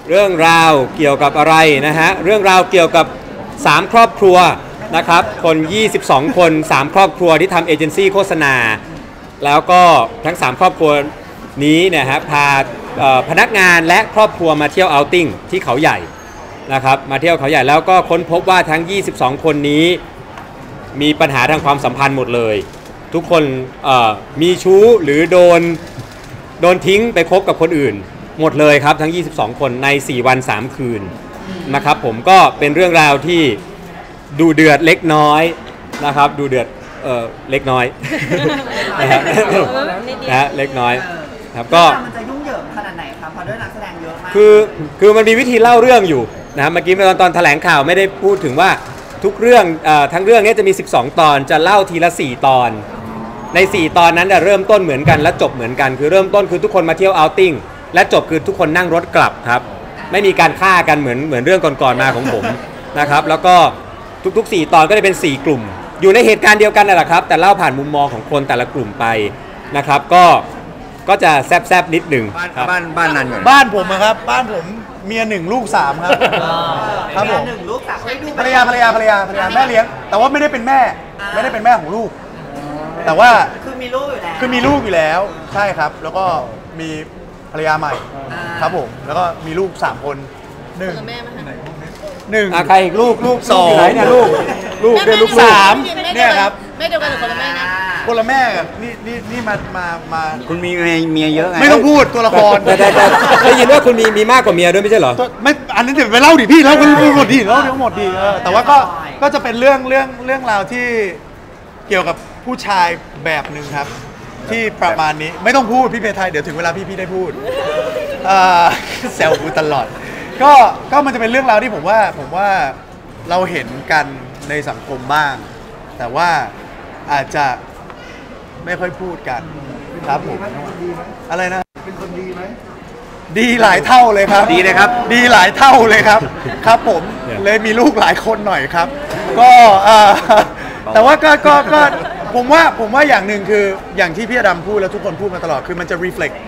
เรื่องราวเกี่ยวกับอะไรนะฮะเรื่องราวเกี่ยวกับ3ครอบครัวนะครับคน22คน3ครอบครัวที่ทำเอเจนซี่โฆษณาแล้วก็ทั้ง3ครอบครัวนี้เนี่ยฮะพาพนักงานและครอบครัวมาเที่ยวเอาท์ติ้งที่เขาใหญ่นะครับมาเที่ยวเขาใหญ่แล้วก็ค้นพบว่าทั้ง22คนนี้มีปัญหาทางความสัมพันธ์หมดเลยทุกคนมีชู้หรือโดนทิ้งไปคบกับคนอื่นหมดเลยครับทั้ง22คนใน4วัน3คืนนะครับผมก็เป็นเรื่องราวที่ดูเดือดเล็กน้อยนะครับดูเดือดเล็กน้อยนะฮะเล็กน้อยครับก็มันจะยุ่งเหยิงขนาดไหนครับเพราะด้วยนักแสดงเยอะมากคือมันมีวิธีเล่าเรื่องอยู่นะเมื่อกี้ตอนแถลงข่าวไม่ได้พูดถึงว่าทุกเรื่องทั้งเรื่องนี้จะมี12ตอนจะเล่าทีละ4ตอนใน4ตอนนั้นเริ่มต้นเหมือนกันและจบเหมือนกันคือเริ่มต้นคือทุกคนมาเที่ยวเอาท์ติ้งและจบคือทุกคนนั่งรถกลับครับไม่มีการฆ่ากันเหมือนเรื่องก่อนๆมาของผมนะครับแล้วก็ทุกๆ4ตอนก็จะเป็น4กลุ่มอยู่ในเหตุการณ์เดียวกันนั่นแหละครับแต่เล่าผ่านมุมมองของคนแต่ละกลุ่มไปนะครับก็จะแซบๆนิดหนึ่งบ้านนั้นก่อนบ้านผมครับบ้านผมเมีย1ลูก3ครับครับผม 1ลูก3 ภรรยาแม่เลี้ยงแต่ว่าไม่ได้เป็นแม่ของลูกแต่ว่าคือมีลูกอยู่แล้วใช่ครับแล้วก็มีภรรยาใหม่ครับผมแล้วก็มีลูก3คนใครอีกลูก2ไหนเนี่ยลูก3เนี่ยครับแม่เดียวกันหรือคนละแม่นะคนละแม่นี่มาคุณมีเมียเยอะไงไม่ต้องพูดตัวละครแต่ได้ยินว่าคุณมีมากกว่าเมียด้วยไม่ใช่เหรอไม่อันนี้เดี๋ยวไปเล่าดิพี่เล่ากันหมดดิแต่ว่าก็จะเป็นเรื่องราวที่เกี่ยวกับผู้ชายแบบหนึ่งครับที่ประมาณนี้ไม่ต้องพูดพี่เพทายเดี๋ยวถึงเวลาพี่ได้พูดแซวกูตลอดก็มันจะเป็นเรื่องราวที่ผมว่าเราเห็นกันในสังคมบ้างแต่ว่าอาจจะไม่ค่อยพูดกันครับผมอะไรนะเป็นคนดีไหมดีหลายเท่าเลยครับดีเลยครับดีหลายเท่าเลยครับครับผมเลยมีลูกหลายคนหน่อยครับก็แต่ว่าก็ผมว่าอย่างหนึ่งคืออย่างที่พี่อดัมพูดแล้วทุกคนพูดมาตลอดคือมันจะ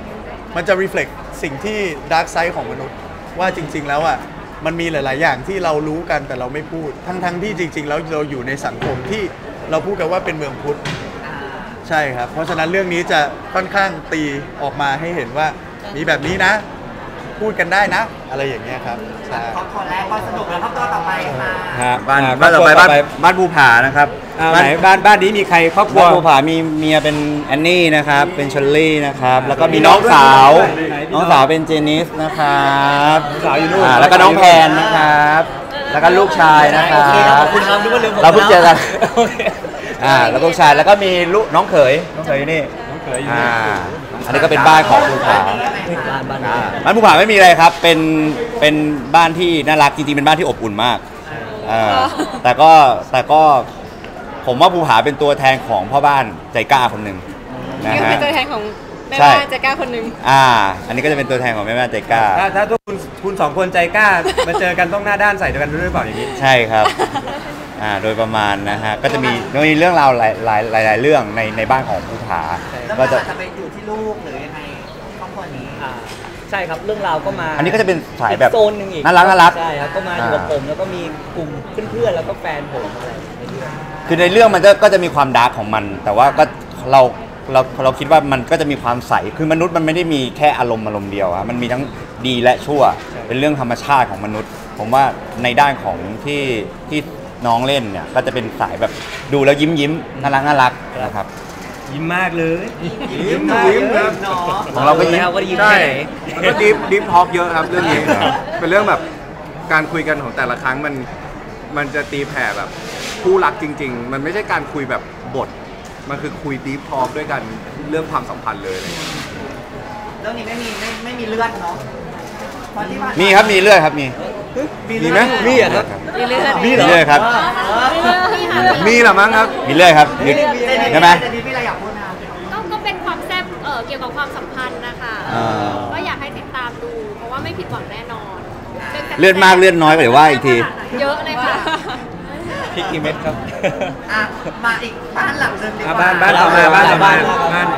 reflect สิ่งที่ dark side ของมนุษย์ว่าจริงๆแล้วอ่ะมันมีหลายๆอย่างที่เรารู้กันแต่เราไม่พูดทั้งที่จริงๆแล้วเราอยู่ในสังคมที่เราพูดกันว่าเป็นเมืองพุทธใช่ครับเพราะฉะนั้นเรื่องนี้จะค่อนข้างตีออกมาให้เห็นว่ามีแบบนี้นะพูดกันได้นะอะไรอย่างเงี้ยครับใช่ครอบครัวแรกก็สนุกแล้วครอบครัวต่อไปค่ะบ้านต่อไปบ้านภูผานะครับบ้านนี้มีใครครอบครัวภูผามีเมียเป็นแอนนี่นะครับเป็นชลลี่นะครับแล้วก็มีน้องสาวเป็นเจนิสนะครับสาวอยู่นู่นแล้วก็น้องแพนนะครับแล้วก็ลูกชายนะครับเราเพิ่งเจอกันแล้วลูกชายแล้วก็มีลูกน้องเขยอยู่นี่อันนี้ก็เป็นบ้านของภูผาบ้านภูผาไม่มีอะไรครับเป็นบ้านที่น่ารักจริงๆเป็นบ้านที่อบอุ่นมากแต่ก็ผมว่าภูผาเป็นตัวแทนของพ่อบ้านใจกล้าคนหนึ่งนะฮะเป็นตัวแทนของแม่บ้านใจกล้าคนหนึ่งอันนี้ก็จะเป็นตัวแทนของแม่บ้านใจกล้าถ้าคุณ2คนใจกล้ามาเจอกันต้องหน้าด้านใส่ด้วยกันด้วยเปล่าอย่างนี้ใช่ครับโดยประมาณนะฮะก็จะมีเรื่องราวหลายเรื่องในบ้านของภูผาก็จะไปอยู่ที่ลูกหรือยังไงครอบครัวนี้ใช่ครับเรื่องราวก็มาอันนี้ก็จะเป็นสายแบบโซนหนึ่งอีกน่ารักใช่ครับก็มาอยู่กับผมแล้วก็มีกลุ่มเพื่อนๆแล้วก็แฟนผมอะไรคือในเรื่องมันก็จะมีความดาร์กของมันแต่ว่าก็เราคิดว่ามันก็จะมีความใสคือมนุษย์มันไม่ได้มีแค่อารมณ์เดียวมันมีทั้งดีและชั่วเป็นเรื่องธรรมชาติของมนุษย์ผมว่าในด้านของที่น้องเล่นเนี่ยก็จะเป็นสายแบบดูแล้วยิ้มน่ารักนะครับยิ้มมากเลยยิ้มครับของเราก็ยิ้มใช่ก็ดิฟทอล์กเยอะครับเรื่องนี้เป็นเรื่องแบบการคุยกันของแต่ละครั้งมันจะตีแผ่แบบคู่รักจริงๆมันไม่ใช่การคุยแบบบทมันคือคุยดิฟทอล์กด้วยกันเรื่องความสัมพันธ์เลยเรื่องนี้ไม่มีเลือดเนาะมีครับมีเลือดครับมีไหมมีครับมีเลือดครับมีหรอมั้งครับมีเลือดครับใช่ไหมก็เป็นความแซ่บเกี่ยวกับความสัมพันธ์นะคะก็อยากให้ติดตามดูเพราะว่าไม่ผิดหวังแน่นอนเลือดมากเลือดน้อยหรือว่าอีกทีเยอะเลยค่ะพริกกี่เม็ดครับมาอีกบ้านหลังนึงดีกว่าบ้านต่อมาบ้าน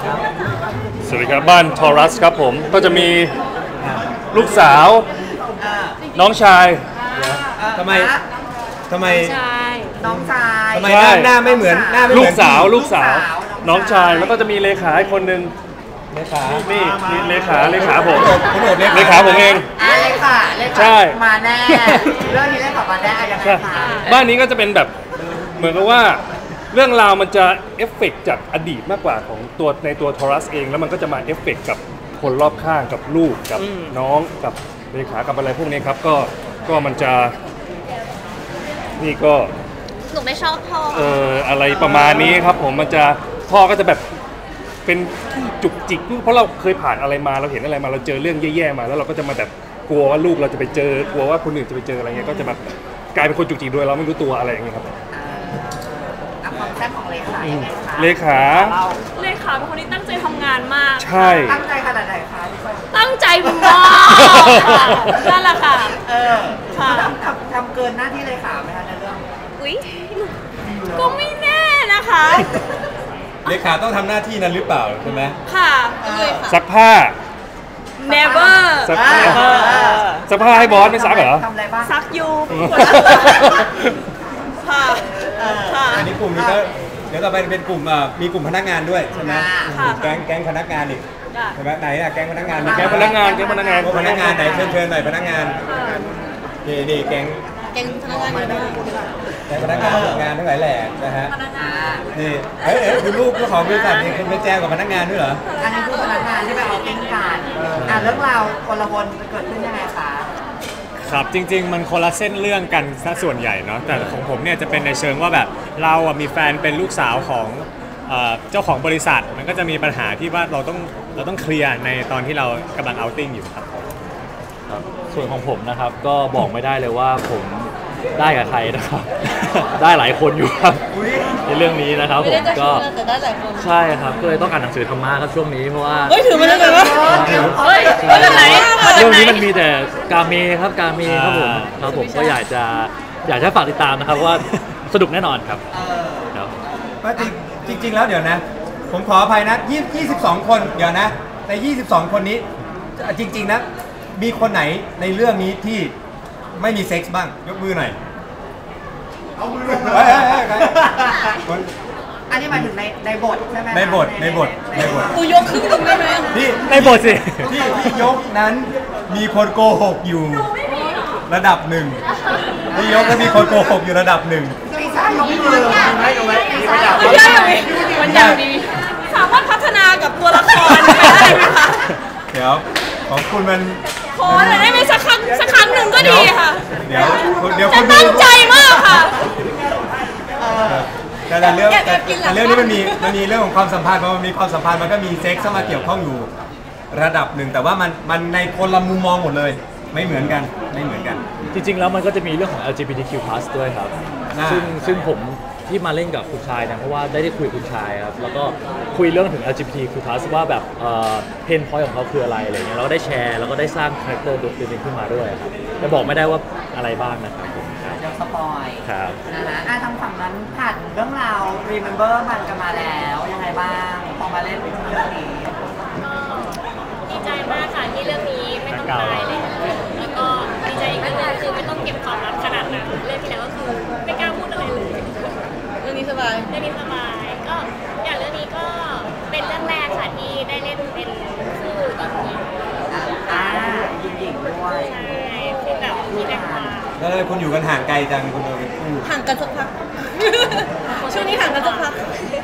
สวัสดีครับบ้านทอรัสครับผมก็จะมีลูกสาวน้องชายทำไมใช่น้องชายทำไมหน้าไม่เหมือนหน้าไม่เหลูมืกอนสาวลูกสาวน้น้ออง งชาชาย ยแล้วก็จะมีเลขาอีกคนนึงเลขานี่เลขาผมคุณโอดเลขาผมเองเลยค่ะเลยใช่ค่ะมาแน่เรื่องนี้เลยค่ะมาแน่ยังไงใช่คะบ้านนี้ก็จะเป็นแบบเหมือนกับว่าเรื่องราวมันจะเอฟเฟกต์จากอดีตมากกว่าของตัวในตัวทอรัสเองแล้วมันก็จะมาเอฟเฟกต์กับคนรอบข้างกับลูกกับน้องกับเลขากับอะไรพวกนี้ครับก็มันจะนี่ก็หนูไม่ชอบพ่ออะไรประมาณนี้ครับผมมันจะพ่อก็จะแบบเป็นจุกจิกเพราะเราเคยผ่านอะไรมาเราเห็นอะไรมาเราเจอเรื่องแย่ๆมาแล้วเราก็จะมาแบบกลัวว่าลูกเราจะไปเจอกลัวว่าคนอื่นจะไปเจออะไรเงี้ยก็จะแบบกลายเป็นคนจุกจิกโดยเราไม่รู้ตัวอะไรอย่างเงี้ยครับความแซ่บของเลขายังไงคะเลขาเราเลขาเป็นคนที่ตั้งใจทำงานมากใช่ตั้งใจขนาดไหนคะพี่ก้อยตั้งใจมากค่ะนั่นแหละค่ะ ค่ะทำเกินหน้าที่เลขาไหมคะในเรื่องอุ๊ย ก็ไม่แน่นะคะเลขาต้องทำหน้าที่นั้นหรือเปล่าใช่ไหมค่ะเลยค่ะซักผ้า never ซักผ้าให้บอสไม่ซักเหรอทำอะไรบ้างซักยูค่ะค่ะอันนี้กลุ่มนี้ก็เดี๋ยวต่อไปเป็นกลุ่มมีกลุ่มพนักงานด้วยใช่ไหมค่ะแก๊งพนักงานอีกใช่ไหมไหนอะแก๊งพนักงานแก๊งพนักงานแก๊งพนักงานพนักงานไหนเชิญหน่อยพนักงานนี่แก๊งเก่งพนักงานอยู่ด้วยแก๊งพนักงานทำงานทั้งหลายแหล่นะฮะนี่คือลูกของบริษัทนี่คุณไปแจมกับพนักงานด้วยเหรออันนี้คือพนักงานที่ไปเอาติ้งการเรื่องราวคนละคนเกิดขึ้นยังไงคะครับจริงๆมันคนละเส้นเรื่องกันซะส่วนใหญ่เนาะแต่ของผมเนี่ยจะเป็นในเชิงว่าแบบเราอ่ะมีแฟนเป็นลูกสาวของเจ้าของบริษัทมันก็จะมีปัญหาที่ว่าเราต้องเคลียร์ในตอนที่เรากำลังเอาท์ติ้งอยู่ครับครับส่วนของผมนะครับก็บอกไม่ได้เลยว่าผมได้กับใครนะครับ ได้หลายคนอยู่ครับในเรื่องนี้นะครับผมก็แต่ได้หลายคนใช่ครับก็เลยต้องอ่านหนังสือธรรมะครับช่วงนี้เพราะว่าเฮ้ยถือมาได้ไหมวะเฮ้ยมาจากไหนมาจากเรื่องไหนนี้มันมีแต่กาเมครับกาเมครับผมครับผมก็อยากจะให้ฝากติดตามนะครับว่าสนุกแน่นอนครับครับว่าจริงแล้วเดี๋ยวนะ ผมขออภัยนะ22 คนเดี๋ยวนะใน22 คนนี้จริงๆนะมีคนไหนในเรื่องนี้ที่ไม่มีเซ็กส์บ้างยกมือหน่อยเอามือคนอันนี้หมายถึงในบทใช่ไหมในบทกูยกครึ่งหนึงได้ไหมที่ในบทสิที่ยกนั้นมีคนโกหกอยู่ระดับหนึ่งที่ยกแล้วมีคนโกหกอยู่ระดับหนึ่งไม่ใช่ยกมือไม่ดูไหมมันอย่างนี้สามารถพัฒนากับตัวละครไปได้ไหมคะเดี๋ยวของคุณมันขอหน่อยได้ไหมสักครั้งหนึ่งก็ดีค่ะเดี๋ยวจะคุณดูตั้งใจมากค่ะแต่เรื่องแอบกินหลังแต่เรื่องนี้มันมีเรื่องของความสัมพันธ์พอมันมีความสัมพันธ์มันก็มีเซ็กซ์เข้ามาเกี่ยวข้องอยู่ระดับหนึ่งแต่ว่ามันในคนละมุมมองหมดเลยไม่เหมือนกันจริงๆแล้วมันก็จะมีเรื่องของ LGBTQ+ ด้วยครับอ่าซึ่งผมที่มาเล่นกับคุณชายเนี่ยเพราะว่าได้คุยกับคุณชายครับแล้วก็คุยเรื่องถึง LGBTQ+ ว่าแบบเพนพอยต์ของเขาคืออะไรอะไรเงี้ยเราก็ได้แชร์แล้วก็ได้สร้างคาแรคเตอร์ตัวนึงขึ้นมาด้วยครับแต่บอกไม่ได้ว่าอะไรบ้างนะครับผมครับเดี๋ยวสปอยครับนะทางฝั่งนั้นผ่านเรื่องราว Remember มันกันมาแล้วยังไงบ้างพอมาเล่นเรื่องนี้ดีใจมากค่ะที่เรื่องนี้ไม่ต้องตายเลยแล้วก็ดีใจอีกเรื่องนึงคือไม่ต้องเก็บความลับขนาดนั้นเรื่องที่แล้วก็คือไม่กล้าพูดอะไรเลยเรื่องนี้สบายก็อย่างเรื่องนี้ก็เป็นเรื่องแรกค่ะที่ได้เล่นเป็นคู่หญิงหญิงด้วยใช่คือแบบมีแต่ความแล้วคุณอยู่กันห่างไกลจังคุณโดนคู่ห่างกันสักพัก ช่วงนี้ห่างกันสักพัก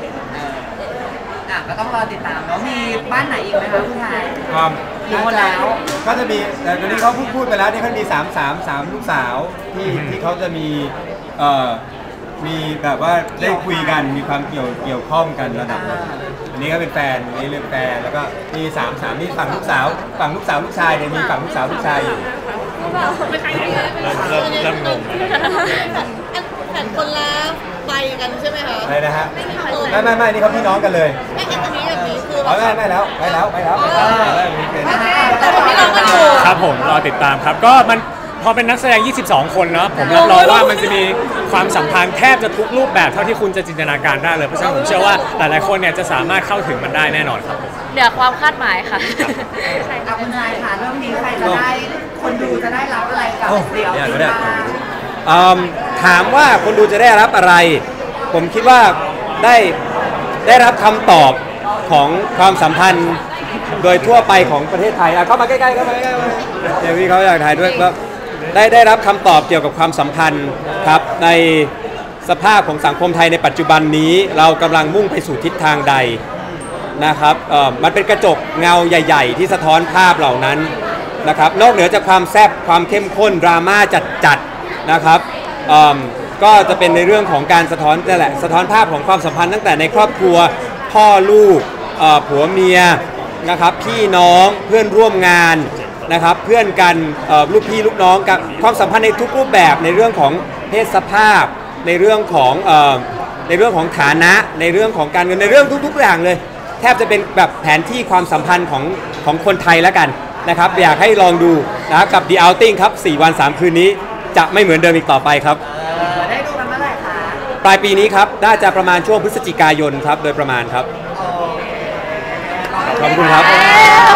ก็ต้องรอติดตามเนาะมีบ้านไหนอีกไหมคะคุณชายความมีหมดแล้วก็จะมีแต่ตอนนี้เขาพูดไปแล้วนี่เขามี3 ลูกสาวที่เขาจะมีมีแบบว่าได้คุยกันมีความเกี่ยวข้องกันระดับหนึ่งอันนี้ก็เป็นแฟนนี่เรื่องแฟนแล้วก็มี3นี่ฝั่งลูกสาวลูกชายเนี่ยมีฝั่งลูกสาวลูกชายอยู่ไม่ใช่เลยเริ่มงงแผ่นคนละไปกันใช่ไหมคะอะไรนะฮะไม่นี่เขาพี่น้องกันเลยไม่กันอย่างนี้คือไม่แล้วแต่พี่น้องกันอยู่ครับผมรอติดตามครับก็มันพอเป็นนักแสดง 22 คนเนาะผมรับรองว่ามันจะมีความสัมพันธ์แทบจะทุกรูปแบบเท่าที่คุณจะจินตนาการได้เลยเพราะฉะนั้นผมเชื่อว่าหลายๆคนเนี่ยจะสามารถเข้าถึงมันได้แน่นอนครับผมเหนือความคาดหมายค่ะเอาคุณชายค่ะเรื่องนี้ใครจะได้คนดูจะได้รับอะไรกับเดี่ยวที่บ้างถามว่าคนดูจะได้รับอะไร ผมคิดว่าได้รับคำตอบของความสัมพันธ์โดยทั่วไปของประเทศไทยเข้ามาใกล้ๆเข้ามาใกล้ๆเดี๋ยวพี่เขาอยากถ่ายด้วยก็ได้รับคำตอบเกี่ยวกับความสัมพันธ์ครับในสภาพของสังคมไทยในปัจจุบันนี้เรากำลังมุ่งไปสู่ทิศทางใดนะครับมันเป็นกระจกเงาใหญ่ๆที่สะท้อนภาพเหล่านั้นนะครับนอกเหนือจากความแซ่บความเข้มข้นดราม่าจัดๆนะครับก็จะเป็นในเรื่องของการสะท้อนนั่นแหละสะท้อนภาพของความสัมพันธ์ตั้งแต่ในครอบครัวพ่อลูกผัวเมียนะครับพี่น้องเพื่อนร่วมงานนะครับเพื่อนกันลูกพี่ลูกน้องกับความสัมพันธ์ในทุกรูปแบบในเรื่องของเพศสภาพในเรื่องของฐานะในเรื่องของการเงินในเรื่องทุกๆอย่างเลยแทบจะเป็นแบบแผนที่ความสัมพันธ์ของคนไทยแล้วกันนะครับอยากให้ลองดูนะครับกับ The Outing ครับ4 วัน 3 คืนนี้จะไม่เหมือนเดิมอีกต่อไปครับได้ดูกันเมื่อไหร่คะปลายปีนี้ครับน่าจะประมาณช่วงพฤศจิกายนครับโดยประมาณครับขอบคุณครับ